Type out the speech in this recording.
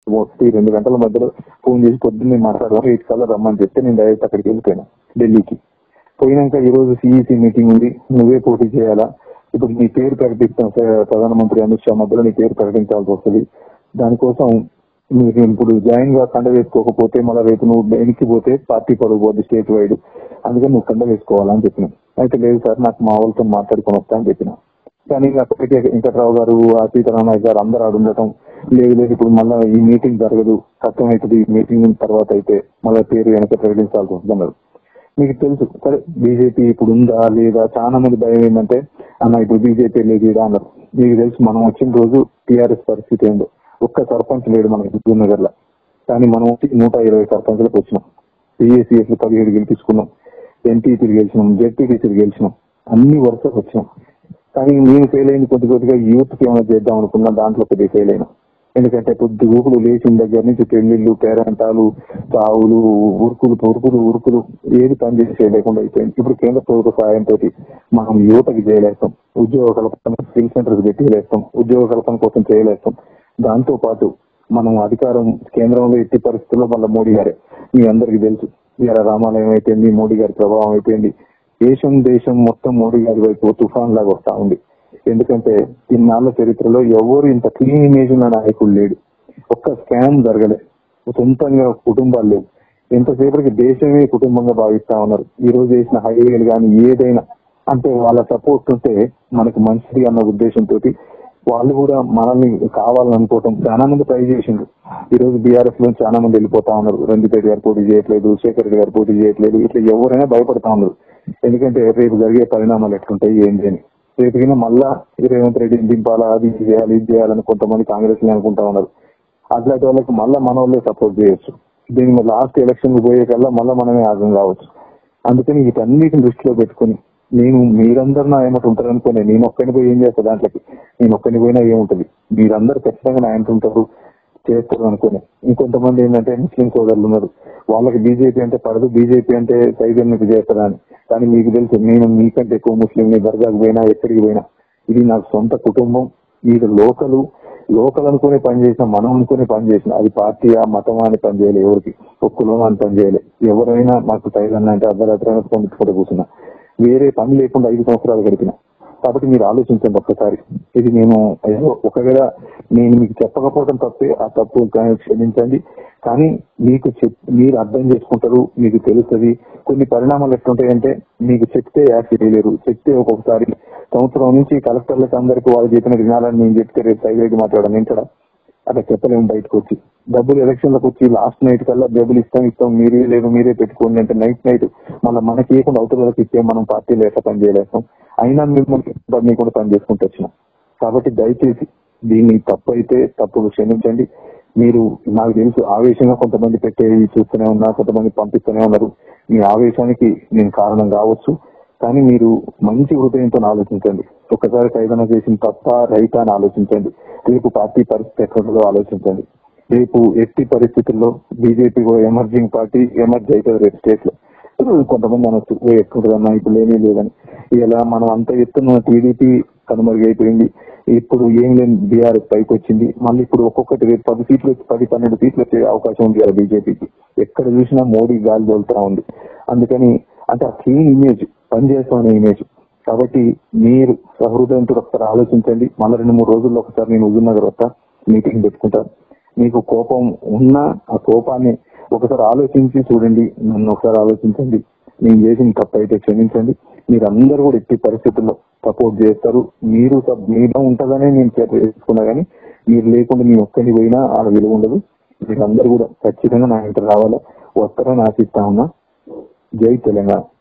2 గంటల మధ్యలో ఫోన్ చేసి పొద్దున్నే మాట్లాడదాం 8 కల్లా రమ్మని చెప్తే నేను డైరెక్ట్ అక్కడికి వెళ్ళిపోయాను ఢిల్లీకి. పోయినాక ఈ రోజు సిఈసి మీటింగ్ ఉంది, నువ్వే పోటీ చేయాలా, ఇప్పుడు నీ పేరు ప్రకటిస్తాం ప్రధానమంత్రి అమిత్ షా మధ్యలో నీ పేరు ప్రకటించాల్సి వస్తుంది, దానికోసం మీరు ఇప్పుడు జాయిన్ గా కండ వేసుకోకపోతే మళ్ళీ రేపు నువ్వు వెనక్కి పోతే పార్టీ పరుగు పోద్ది స్టేట్ వైడ్, అందుకని నువ్వు కండ వేసుకోవాలని చెప్పినాం. అయితే లేదు సార్ నాకు మా వాళ్ళతో మాట్లాడుకొని వస్తా అని చెప్పిన. కానీ అప్పటికే వెంకట్రావు గారు, సీతారామయ్య గారు అందరూ ఆడు ఉండటం, లేదు ఇప్పుడు మళ్ళీ ఈ మీటింగ్ జరగదు, కష్టం అవుతుంది, ఈ మీటింగ్ తర్వాత అయితే మళ్ళీ పేరు వెనక ప్రకటించాల్సి వస్తుంది అన్నారు. మీకు తెలుసు సరే బీజేపీ ఇప్పుడు ఉందా లేదా, చాలా మంది భయం ఏంటంటే అన్న ఇప్పుడు బీజేపీ లేదు అన్నారు. మీకు తెలుసు మనం వచ్చిన రోజు టీఆర్ఎస్ పరిస్థితి ఏందో, ఒక్క సర్పంచ్ లేడు మనకి హుజూర్ నగర్ లో. కానీ మనం వచ్చి 120 సర్పంచ్లకు వచ్చినాం, పిఎస్సీఎస్ 17 గెలిపించుకున్నాం, ఎంపీపీలు గెలిచినాం, జెడ్పీటీసీలు గెలిచినాం, అన్ని వరుసకు వచ్చినాం. కానీ నేను ఫెయిల్ అయింది కొద్దిగా యూత్ కి ఏమైనా చేద్దాం అనుకున్నా, దాంట్లో కొద్దిగా ఫెయిల్ అయినా. ఎందుకంటే కొద్ది ఊపులు లేచిన దగ్గర నుంచి పెళ్లిళ్ళు, పేరంటాలు, చావులు, ఉరుకులు ఏది పని చేసే లేకుండా అయిపోయింది. ఇప్పుడు కేంద్ర ప్రభుత్వ సహాయంతో మనం యువతకి చేయలేస్తాం, ఉద్యోగ కల్పన స్కిల్ సెంటర్స్ పెట్టిలేస్తాం, ఉద్యోగ కల్పన కోసం చేయలేస్తాం. దాంతో పాటు మనం అధికారం కేంద్రంలో ఎట్టి పరిస్థితుల్లో మళ్ళీ మోడీ గారే, మీ అందరికీ తెలుసు ఇలా రామాలయం అయిపోయింది, మోడీ గారి ప్రభావం అయిపోయింది, దేశం మొత్తం మోడీ గారి వైపు తుఫాన్ లాగా వస్తా ఉంది. ఎందుకంటే ఇన్నాళ్ళ చరిత్రలో ఎవరు ఇంత క్లీన్ ఇమేజ్ ఉన్న నాయకుడు లేడు, ఒక్క స్కామ్ జరగలే, సొంతంగా కుటుంబాలు లేవు, ఎంతసేపటికి దేశమే కుటుంబంగా భావిస్తా ఉన్నారు. ఈ రోజు చేసిన హైవేలు కానీ ఏదైనా అంటే వాళ్ళ సపోర్ట్ ఉంటే మనకు మంచిది అన్న ఉద్దేశంతో వాళ్ళు కూడా మనల్ని కావాలనుకోవటం చాలా మంది ట్రై చేసిండ్రు. ఈ రోజు బీఆర్ఎస్ లో చాలా మంది వెళ్ళిపోతా ఉన్నారు, రంజిపేట గారు పోటీ చేయట్లేదు, శేఖర్ రెడ్డి గారు పోటీ చేయట్లేదు, ఇట్లా ఎవరైనా భయపడతా ఉన్నారు. ఎందుకంటే రేపు జరిగే పరిణామాలు ఎట్లుంటాయి ఏంటి అని. రేపు మళ్ళా రేవంత్ రెడ్డిని దింపాలా, అది చేయాలి ఇది చేయాలని కొంతమంది కాంగ్రెస్ లో అనుకుంటా ఉన్నారు. అట్లాంటి వాళ్ళకి మళ్ళా మన వాళ్ళే సపోర్ట్ చేయొచ్చు. దీని లాస్ట్ ఎలక్షన్ పోయే కల్లా మళ్ళా మనమే ఆగం కావచ్చు. అందుకని వీటన్నిటిని దృష్టిలో పెట్టుకుని మీరందరూ నా ఏమంటూ ఉంటారు అనుకునే, నేను ఒక్కడిని పోయి ఏం చేస్తా, దాంట్లోకి నేను ఒక్కడిని పోయినా ఏముంటది, మీరందరూ ఖచ్చితంగా నా ఎంత ఉంటారు చేస్తారు అనుకునే. ఇంకొంతమంది ఏంటంటే ముస్లిం సోదరులు ఉన్నారు, వాళ్ళకి బీజేపీ అంటే పడదు, బీజేపీ అంటే సైజన్నికి చేస్తారా అని. కానీ మీకు తెలుసు నేను మీకంటే ఎక్కువ ముస్లింని, దర్గాకు పోయినా ఎక్కడికి పోయినా ఇది నాకు సొంత కుటుంబం. ఇది లోకల్ అనుకునే పని చేసిన, మనం అనుకునే పని చేసిన, అది పార్టీ ఆ మతం అని పని చేయలే, ఎవరికి ఒక్కలో అని పని చేయలే. ఎవరైనా మాకు సైజన్ అంటే అర్ధరాత్రి పొందుకుంటూ కూర్చున్నా, వేరే పని లేకుండా 5 సంవత్సరాలు గడిపిన. కాబట్టి మీరు ఆలోచించండి ఒక్కసారి. ఇది ఒకవేళ నేను మీకు చెప్పకపోవడం తప్పే, ఆ తప్పు క్షమించండి. కానీ మీరు అర్థం చేసుకుంటారు, మీకు తెలుస్తుంది. కొన్ని పరిణామాలు ఎట్లుంటాయంటే మీకు చెప్తే యాక్ట్ చేయలేరు, చెప్తే ఒక్కొక్కసారి సంవత్సరం నుంచి కలెక్టర్లకు అందరికీ వాళ్ళు చెప్పిన వినాలని నేను చెప్తే రేపు సైడ్ అయితే మాట్లాడడం ఏంటడా అట్లా చెప్పలేము. బయటకు వచ్చి డబ్బులు ఎలక్షన్లకు వచ్చి లాస్ట్ నైట్ కల్లా డబ్బులు ఇస్తాం మీరే లేదు మీరే పెట్టుకోండి అంటే నైట్ మళ్ళీ మనకి ఇవ్వకుండా అవతలకి ఇస్తే మనం పార్టీలో ఎట్లా పని చేయలేస్తాం. అయినా మిమ్మల్ని కూడా పని చేసుకుంటూ వచ్చినాం. కాబట్టి దయచేసి దీన్ని తప్పు అయితే తప్పులు క్షమించండి. మీరు నాకు తెలుసు ఆవేశంగా కొంతమంది పెట్టేది చూస్తూనే ఉన్నా, కొంతమంది పంపిస్తూనే ఉన్నారు. మీ ఆవేశానికి నేను కారణం కావచ్చు, కానీ మీరు మంచి హృదయంతో ఆలోచించండి. ఒక్కసారి ఏదైనా చేసిన తప్ప రైతా అని ఆలోచించండి. రేపు పార్టీ పరిస్థితి ఎక్కడుందో ఆలోచించండి. రేపు ఎట్టి పరిస్థితుల్లో బీజేపీ ఎమర్జింగ్ పార్టీ ఎమర్జ్ అవుతుంది రేపు స్టేట్ లో. కొంతమంది అనొచ్చు ఎక్కడుంటుందన్నా ఇప్పుడు లేనే లేదని. ఇలా మనం అంత ఎత్తున టీడీపీ కనుమరుగైపోయింది, ఇప్పుడు ఏం లేని బీఆర్ఎస్ పైకి వచ్చింది. మళ్ళీ ఇప్పుడు ఒక్కొక్కటి రేపు 10 సీట్లు 10-12 సీట్లు వచ్చే అవకాశం ఉంది కదా బీజేపీకి. ఎక్కడ చూసినా మోడీ గాలి దొలుతా ఉంది. అందుకని అంటే ఆ క్లీన్ ఇమేజ్ పనిచేస్తామనే ఇమేజ్. కాబట్టి మీరు సహృదయంతో ఒకసారి ఆలోచించండి. మళ్ళీ 2-3 రోజుల్లో ఒకసారి నేను హుజూర్ నగర్ వస్తా, మీటింగ్ పెట్టుకుంటాను. మీకు కోపం ఉన్నా ఆ కోపాన్ని ఒకసారి ఆలోచించి చూడండి, నన్ను ఒకసారి ఆలోచించండి. నేను చేసిన తప్పు అయితే క్షమించండి. మీరందరూ కూడా ఎట్టి పరిస్థితుల్లో సపోర్ట్ చేస్తారు. మీలో ఉంటుందనే నేను చేసుకున్నా, కానీ మీరు లేకుండా మీ ఒక్కడిని పోయినా ఆడ విలువ ఉండదు. మీరందరూ కూడా ఖచ్చితంగా నా ఇంటర్ రావాలా, వస్తారని ఆశిస్తా ఉన్నా. జై తెలంగాణ.